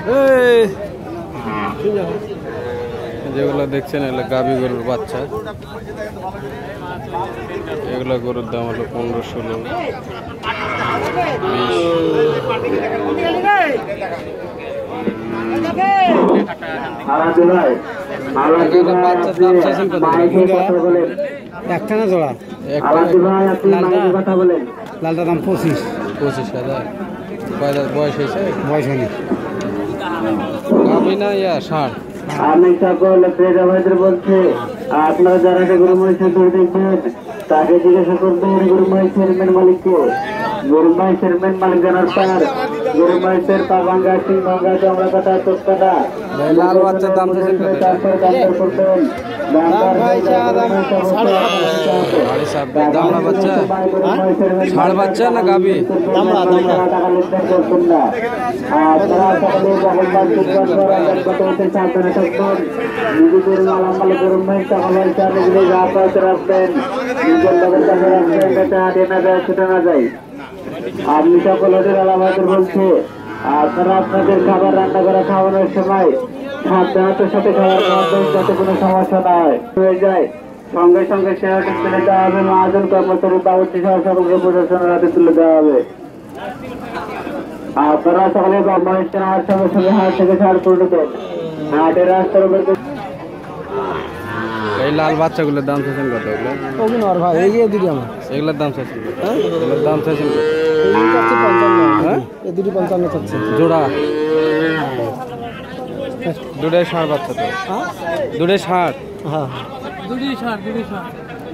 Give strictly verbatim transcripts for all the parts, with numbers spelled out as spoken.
যেগুলো দেখছেন এগুলো গাভী গরুর বাচ্চা। এগুলো গরুর দাম হলো পনেরো ষোলো বাচ্চার দাম চাইছেন কত? একটা না জোড়া? লালটার দাম পঁচিশ পঁচিশ হাজার। বয়স হয়েছে? বয়স হয়নি। গাভী না ইয়া ষাঁড়? আমি সকল ক্রেতা ভাইদের বলছি, আপনারা যারা গরু মহিষের দৌড় দেখছেন তাকে জিজ্ঞাসা করবেন গরু মহিষের মেন মালিককে। গরু মহিষের মেন মালিক জানার পর গরু মহিষের পা ভাঙ্গা, সিং ভাঙ্গা, চামড়া কাটা, চোখ কাটা, লাল বাচ্চার দাম তারপর দাম করবেন। ষাঁড় বাচ্চা না গাভী? আপনি সকল হোটেল আলামাদের বলছে আপনারা আপনাদের খাবার রান্না করা খাওয়ানোর সময় সাবধানতার সাথে খাবার খাওয়াবেন যাতে কোনো সমস্যা না হয় হয়ে যায়। সঙ্গে সঙ্গে সে হোটেল তুলে দেওয়া হবে, মহাজন কর্মচারী বাবুর্চি সহ সকলকে প্রশাসনের হাতে তুলে দেওয়া হবে। আপনারা সকলে মহিষের হাট সঙ্গে সঙ্গে হাট থেকে ছাড় করে দেন। হাটের রাস্তার উপর এই লাল বাচ্চাগুলোর দাম চাইছেন কত? ভাই এই দুটি আমার এগুলোর দাম চাইছেন কত? এগুলোর দাম চাইছেন কত? এই দুটি পঞ্চান্ন চাচ্ছে জোড়া। দুটাই ষাঁড় বাচ্চা তো? দুটাই ষাঁড়? হ্যাঁ দুটি ষাঁড় দুটি ষাঁড়।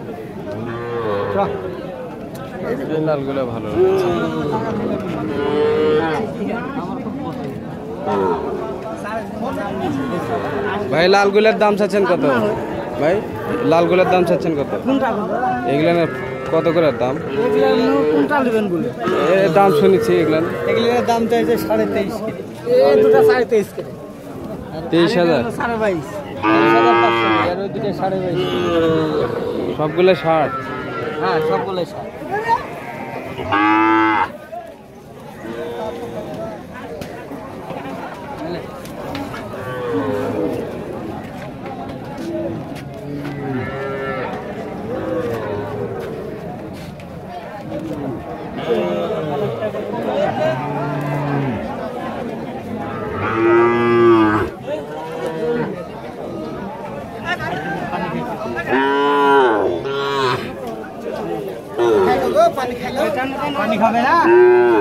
এই লালগুলো ভালো। ভাই লালগুলোর দাম চাচ্ছেন কত? ভাই লালগুলোর দাম চাচ্ছেন কত? এগুলো কত করে দাম? এর দাম শুনেছি এগুলো। এগুলোর দাম চাইছে সাড়ে তেইশ। এই দুটো সাড়ে তেইশ করে তেইশ হাজার। সাড়ে বাইশ সাড়ে বাইশ। সবগুলো ষাট? হ্যাঁ সবগুলো ষাট। পানি খাবে না?